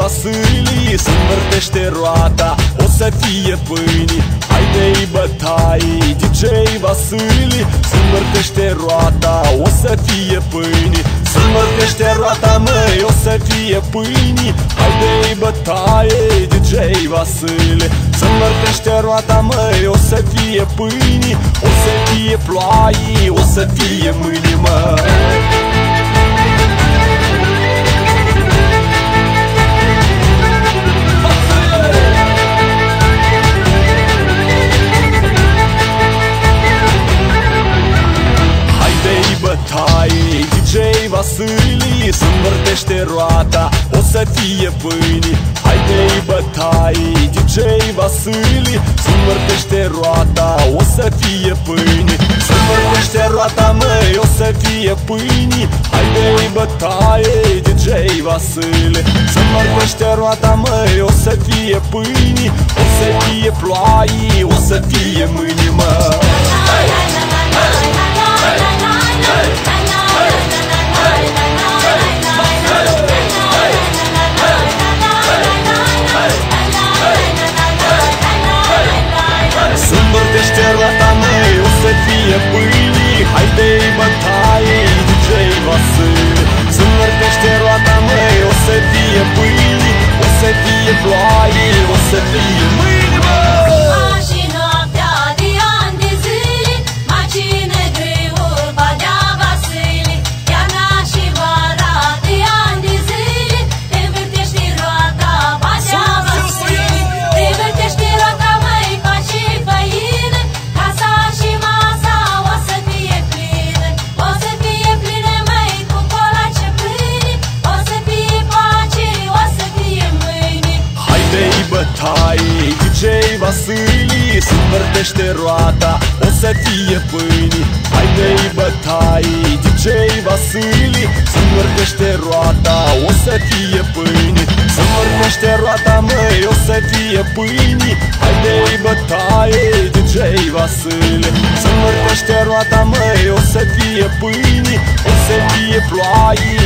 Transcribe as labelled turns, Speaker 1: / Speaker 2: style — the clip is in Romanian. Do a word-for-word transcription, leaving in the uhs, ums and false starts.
Speaker 1: Vasili, să învârtește roata, o să fie pâini. Haide-i bătaie, D J Vasili, să învârtește roata, o să fie pâini. Să învârtește roata, măi, o să fie pâini. Haide-i bătaie, D J Vasili, să învârtește roata, măi, o să fie pâini. O să fie ploaie, o să fie mâini, măi. Bătaie, D J Vasili, să învârtește roata, o să fie pâini. Haide-i bătaie, D J Vasili, să învârtește roata, o să fie pâini. Să învârtește roata, măi, o să fie pâini. Haide-i bătaie, D J Vasili, să învârtește roata, măi, o să fie pâini. O să fie ploaie, o să fie mâini, măi. Să învârtește roata, măi, o să fie pâini. Haide-i bătaie, D J Vasili, să învârtește roata, măi, o să fie pâini. O să fie ploaie, o să fie mâini, măi. Bătaie, D J Vasili, să învârtește roata, o să fie pâini. Haide-i bătaie, D J Vasili, să învârtește roata, o să fie pâini. Să învârtește roata, măi, o să fie pâini. Haide-i bătaie, D J Vasili, să învârtește roata, măi, o să fie pâini. O să fie ploaie,